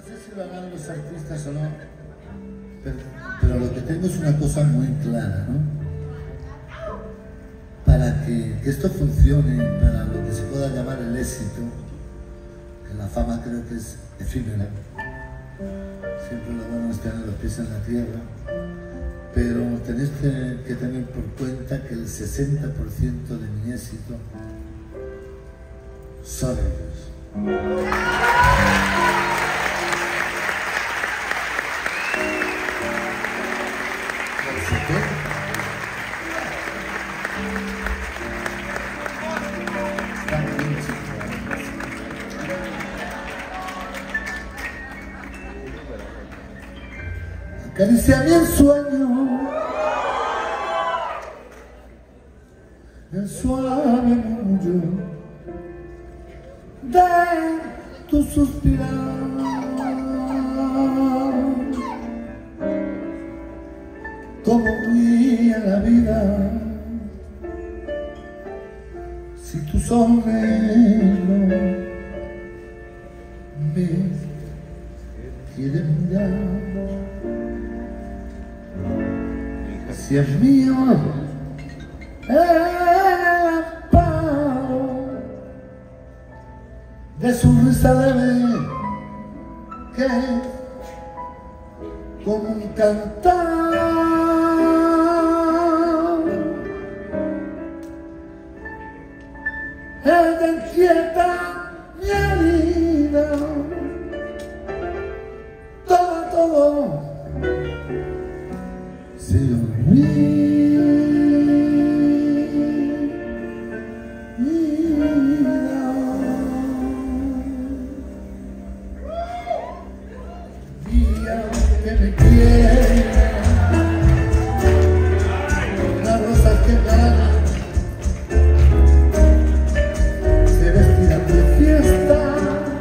No sé si lo harán los artistas o no, pero lo que tengo es una cosa muy clara, ¿no? Para que esto funcione, para lo que se pueda llamar el éxito, que la fama creo que es efímera, siempre lo bueno es tener los pies en la tierra, pero tenéis que tener por cuenta que el 60% de mi éxito son ellos. Acariciame el suave murmullo de tu suspirar, como brilla la vida si tu sombrero me quiere mirar. Si es mío el amparo de su risa leve, que como un cantar ella inquieta mi herida, todo se olvida. Día que me quiere, las rosas que ganan se vestirán de fiesta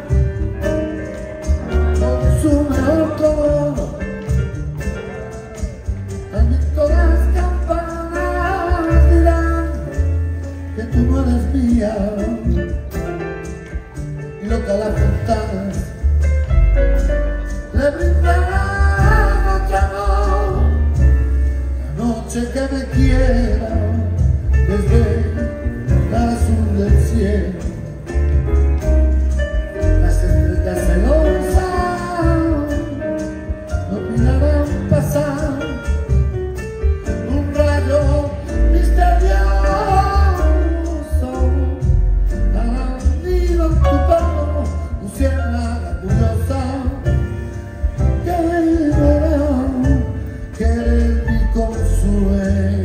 con su mejor color. Las campanas dirán que tú no eres mía, y loca las ventanas le brindarán otro amor, la noche que me quiera desde el azul del cielo. Las estrellas celosas no mirarán pasar un rayo misterioso, harán nido en tu pelo, luciérnaga curiosa, que verán que eres mi consuelo.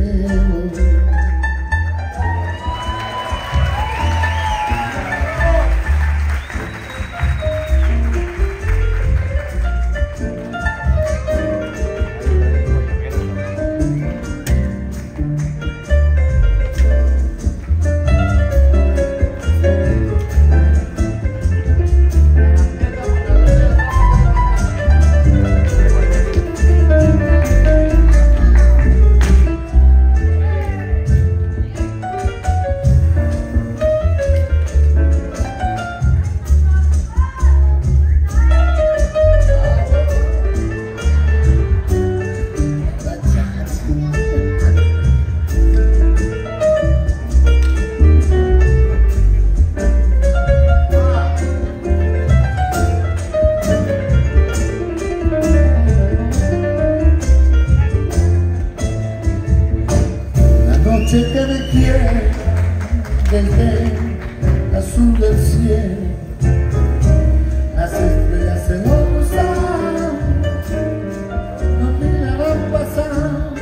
Noche que me quiere desde el azul del cielo, las estrellas celosas nos mirarán pasar,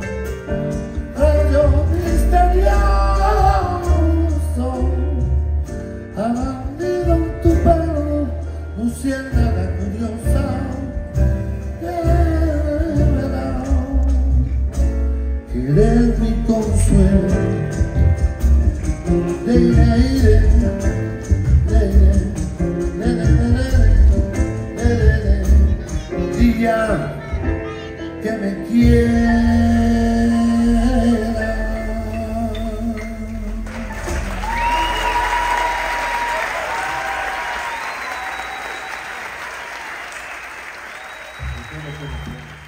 rayo misterioso, harán nido en tu pelo, luciérnaga curiosa, que verán que eres mi consuelo. Día que me quiera. Yo lo quiero.